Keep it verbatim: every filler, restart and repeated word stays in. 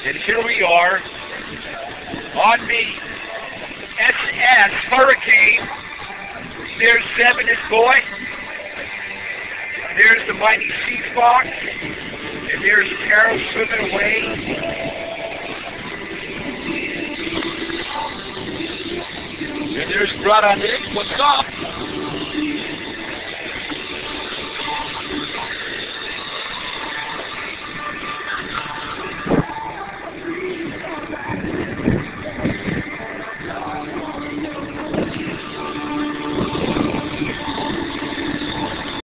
And here we are on the S S Hurricane. There's Seven and Boy. There's the mighty Sea Fox. And there's Carol swimming away. And there's Brother Nick. What's up?